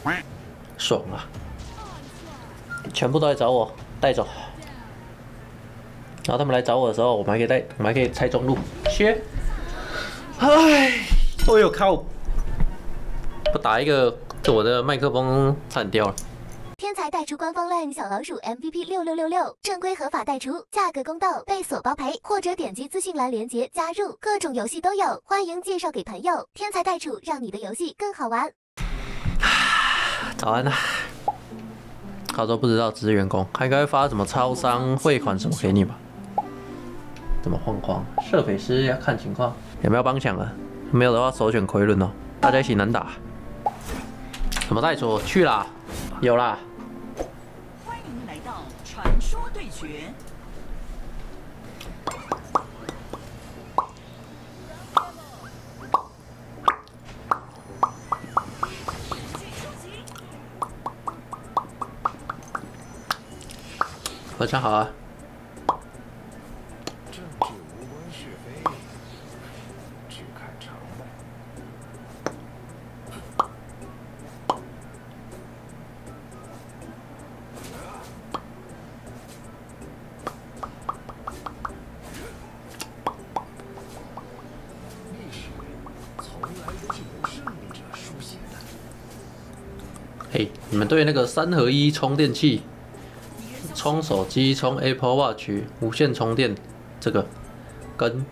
爽啊！全部都来找我，带走。然后他们来找我的时候，我们还可以拆中路。切！哎，我有靠！不打一个，我的麦克风差点掉了。 天才代出官方 LINE 小老鼠 MVP6666，正规合法代出，价格公道，被锁包赔，或者点击资讯栏链接加入，各种游戏都有，欢迎介绍给朋友。天才代出，让你的游戏更好玩。 早安啊！他说不知道，只是员工，他应该会发什么超商汇款什么给你吧？怎么晃晃？射匪师要看情况，有没有帮抢啊？没有的话，首选奎伦哦，大家一起能打。什么代出？去啦，有啦。 欢迎来到传说对决。 晚上好啊。 政治无关是非，只看成败。历史从来都是由胜利者书写的。 嘿，你们对那个3合1充电器？充手机、充 Apple Watch、无线充电，这个跟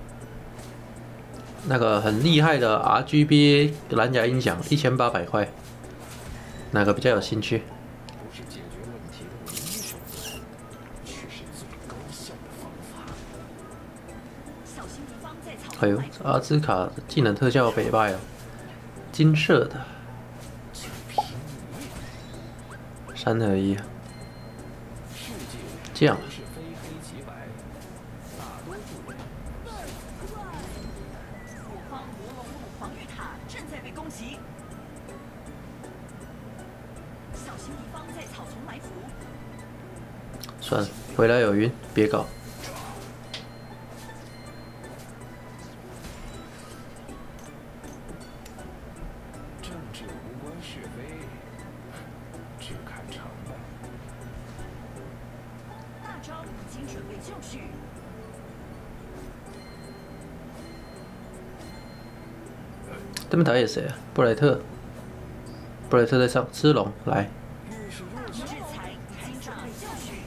那个很厉害的 RGB 蓝牙音响1800块，哪个比较有兴趣？ 不是解决问题的唯一手段，却是最高效的方法。 小心敌方在草哎呦，阿兹卡的技能特效北败哦，金色的3合1。这样， 是非黑即白，大多数人我方魔龙路防御塔正在被攻击，小心敌方在草丛埋伏。 算了，回来有晕，别搞。 政治无关是非，只看成败。 大招已经准备就绪。 对面打野谁啊？布莱特。布莱特在上，吃龙来。 制裁已经准备就绪。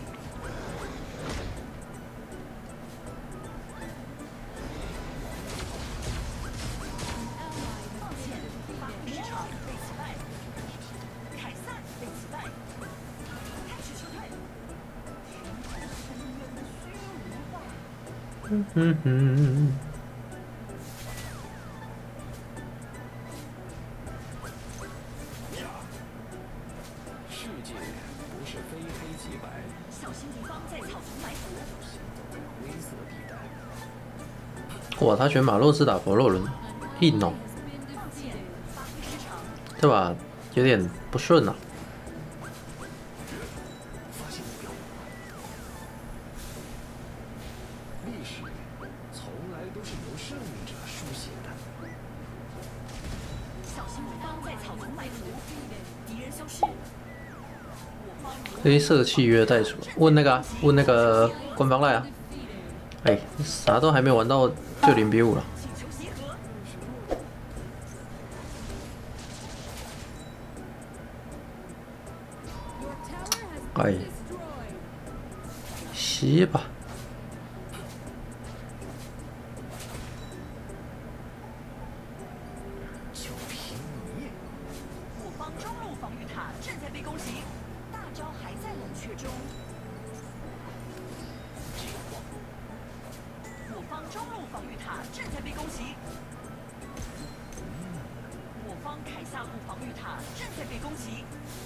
抱歉，发挥失常被击败。凯撒被击败。开始撤退。 世界不是非黑即白， 小心敌方在草丛埋伏。 行走在灰色地带。 哇，他选马洛斯打佛洛伦，硬哦， 抱歉，发挥失常。 对吧？有点不顺啊。 发现目标。历史从来都是由胜利者书写的。 小心敌方在草丛埋伏，敌人消失。 黑色契约袋鼠，问那个、啊，问那个官方赖啊。哎，啥都还没玩到就0-5了。 请求协和。 哎，洗吧。 就凭你！ 我方中路防御塔正在被攻击，大招还在冷却中。我方中路防御塔正在被攻击。我方凯撒路防御塔正在被攻击。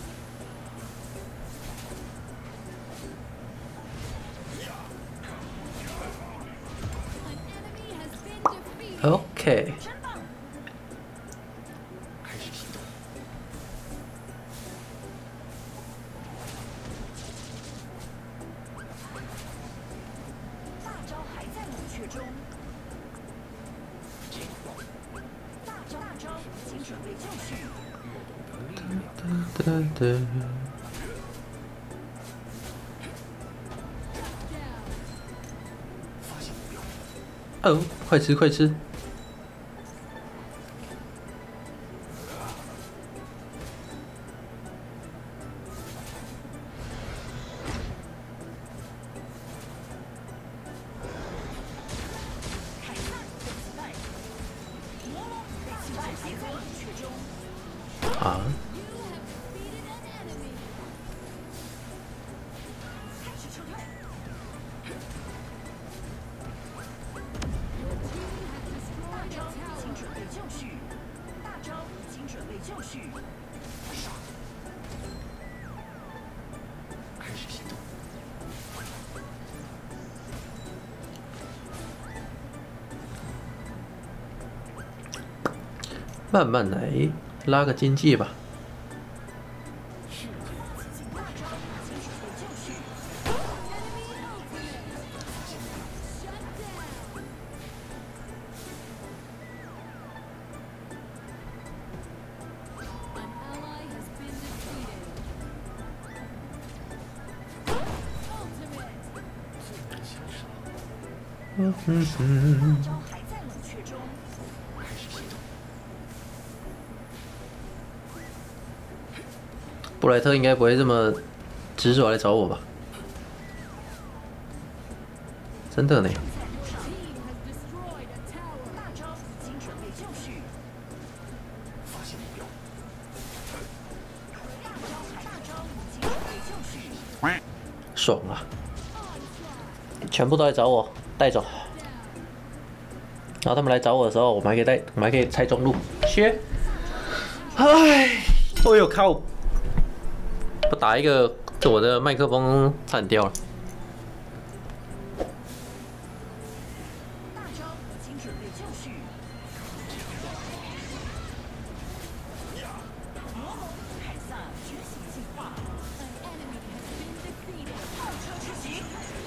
OK。 真棒！ 开始行动。 大招还在冷却中。大招已经准备就绪。 越懂得力量， 哦，快吃快吃！ 凯撒被击败，魔龙被击败，还在冷却中。 啊， 开始撤退。大招已经准备就绪，大招已经准备就绪。 开始行动。 慢慢来，拉个经济吧。 大招已经准备就绪。大招还在冷却中。 开始行动。 布莱特应该不会这么执着来找我吧？真的呢。 大招已经准备就绪。 发现目标。 大招已经准备就绪。 爽啊！全部都来找我，带走。然后他们来找我的时候，我们还可以拆中路。切！唉，我有靠！不打一个，我的麦克风烂掉了。 大招已经准备就绪。魔龙凯撒觉醒进化。炮车之行。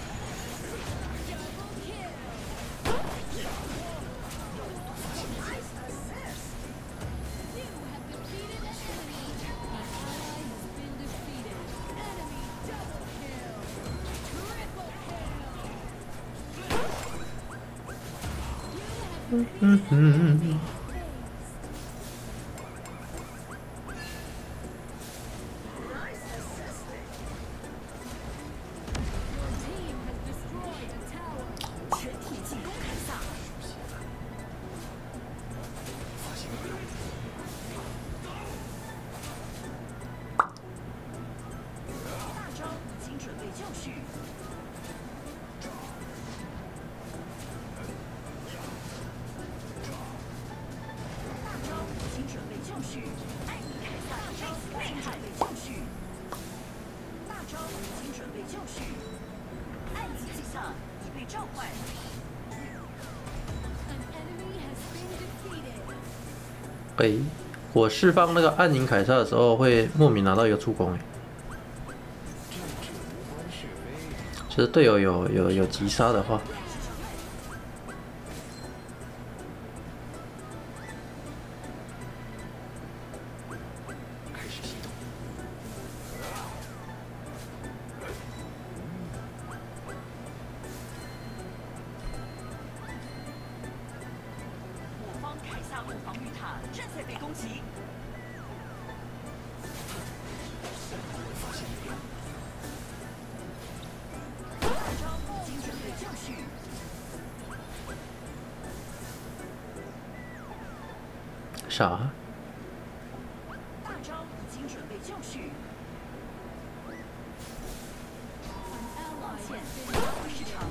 全体进攻凯撒。 发现目标。 大招已经准备就绪。大招已经准备就绪。艾米凯撒大招已经准备就绪。大招已经准备就绪。艾米凯撒已被召唤。 哎，我释放那个暗影凯撒的时候，会莫名拿到一个助攻哎。 政治无关是非。 其实队友有击杀的话， 开始行动。 我方凯撒路防御塔正在被攻击。 发现目标。 大招已经准备就绪。 啥？ 大招已经准备就绪。抱歉，交换时长。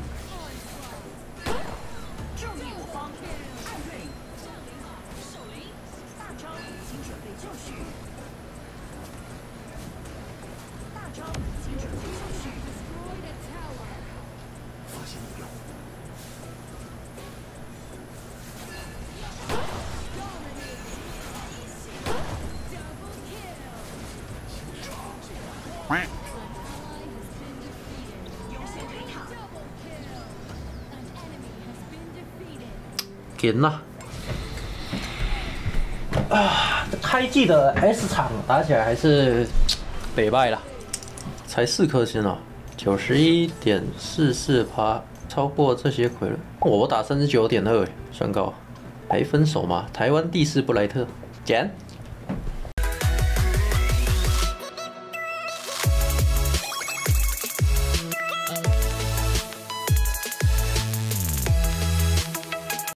注意我方，艾瑞。大招已经准备就绪。大招已经准备就绪。 发现目标。 优先推塔。 天呐！啊， 开季的 S 场打起来还是北败啦，才4颗星哦，91.44%，超过这些傀儡。我打39.2，算高。还分手吗？台湾第4布莱特，减。